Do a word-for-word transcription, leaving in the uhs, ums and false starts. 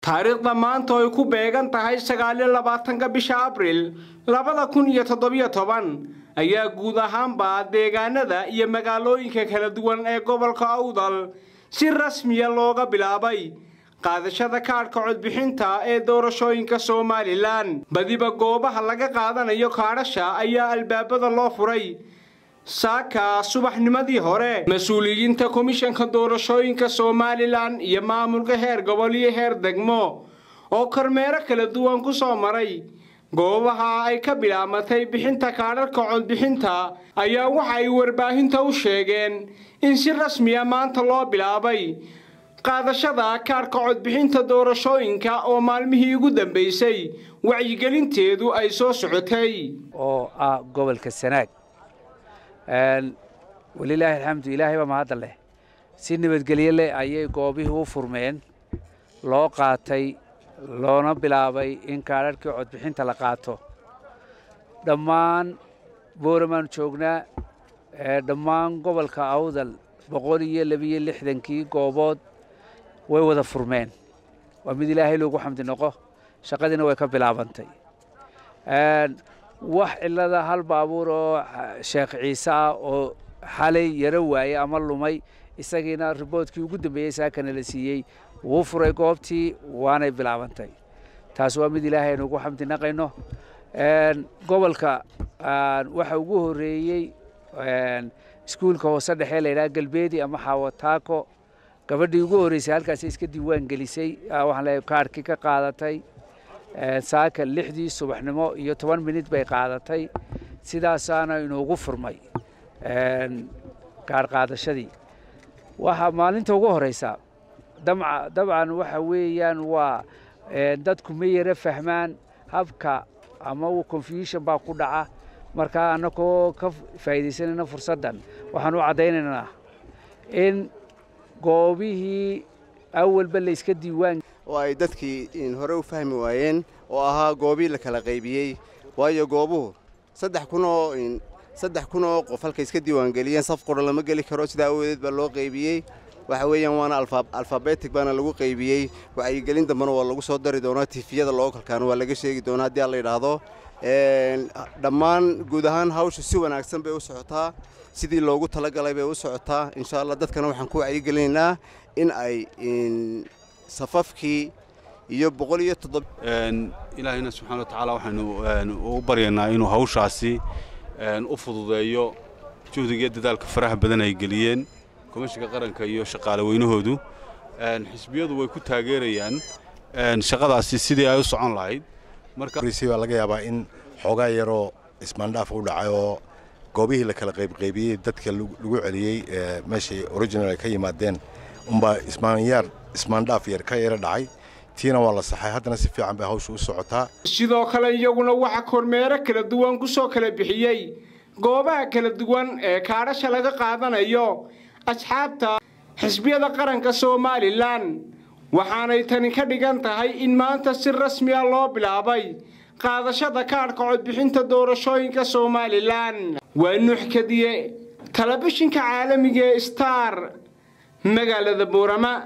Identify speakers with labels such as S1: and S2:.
S1: taariikhda maanta ay ku beegan tahay sagaal iyo labaatanka bisha Abriil laba kun iyo toddoba iyo toban ayaa guud ahaanba deegaanada iyo magaalooyinka kala duwan ee gobolka Awdal si rasmi ah looga bilaabay qaadashada kaarka codbixinta ee doorashooyinka Soomaaliland. Badiba goobaha laga qaadanayo kaarasha ayaa albaabada loo furay saaka subaxnimadii hore. Mas'uuliyiinta komishanka doorashooyinka Soomaaliland iyo maamulka heer gobol iyo heer degmo oo kormeero kala duwan ku soo maray goobaha ay ka bilaamatay bixinta kaararka codbixinta ayaa waxa ay warbaahinta u sheegeen in si rasmi ah maanta loo bilaabay qaadashada kaarka codbixinta doorashooyinka oo maalmihii ugu dambeysay wacyigelinteedu ay soo socotay
S2: oo ah gobolka Sanaag. een walillahi alxamdu ilaahay ba mahad leh si nabadgelyo leh ayay goobihii u furmeen loo qaatay loona bilaabay in kaararkii codbixinta la qaato. dhammaan Booramaan joognaa ee dhammaan gobolka Awdal boqol iyo laba iyo lixdan kii goobood way wada furmeen. waa mid ilaahay loogu xamdi noqo shaqadina way ka bilaabantay. een wax ilada hal baabuur oo Sheekh Ciise oo xalay yara waayay ama lumay isagiina riboodkii ugu dambeeyay saakana la siiyay wuu furay goobtii waana bilaabantay. taas waa mid ilaahay ugu xamdi naqayno. een gobolka waxa ugu horeeyay een iskuulka hoose dhexe la yiraahdo Galbeedi ama Xawataako gabadhii ugu horeysay halkaas iska diiwaan gelisay waxaan leeyahay kaarkii ka qaadatay saaka lixdii subaxnimo iyo toban minute bay qaadatay. sidaasaana inoogu furmay een kaar qaadashadii. waxa maalinta ugu horeysa damca dabcan waxa weeyaan waa dadku ma yara fahmaan habka ama uu confusion baa ku dhaca marka anako ka faa'iideysanayna fursadan waxaan u cadeynaynaa in goobihii awalba la iska diiwaan
S3: oo ay dadkii in hore u fahmi waayeen oo ahaa goobii la kala qaybiyay waayo goobuhu saddex kun oo in saddex kun oo qof halka iska diiwaan galiyeen saf qoro lama gali karo sida aweed ba loo qaybiyay. waxa weeyaan waana alphabetic baana lagu qaybiyay wacyigelin dambana waa lagu soo dari doonaa tifiyada loo kalkaan waa laga sheegi doonaa hadii la yiraahdo. een dhammaan guud ahaan hawsha si wanaagsan bay u socotaa sidii loogu talagalay bay u socotaa. insha Allah dadkana waxaan ku wacyigelinaynaa in ay in safafkii iyo boqol iyo toddoba
S4: een ilaahayna subhanahu wa ta'ala waxaanu u baryaynaa inuu hawshaasi een u fududeeyo juhdiga dadaalka faraha badan ay galiyeen komishanka qaranka iyo shaqaale weynahoodu. een xisbiyadu way ku taageerayaan een shaqadaasi sidii ay u socon lahayd.
S5: marka risiga laga yaabaa in xogaa yaro ismaandhaaf u dhacay oo goobihii la kala qayb qaybiyay dadka lagu celiyay meeshii original ka yimaadeen umba ismaanyar ismaandhaaf yar ka yara dhacay tiina waa la saxay haddana si fiican bay hawshu u socotaa.
S1: sidoo kale iyaguna waxa kormeero kala duwan ku soo kala bixiyay goobaha kala duwan ee kaarasha laga qaadanayo asxaabta xisbiyada qaranka Soomaaliland. waxaanay tani ka dhigan tahay in maanta si rasmi ah loo bilaabay qaadashada kaarka codbixinta doorashooyinka Soomaaliland. waa Nuux Kadiye telefishinka caalamiga ee Star magaalada Boorama.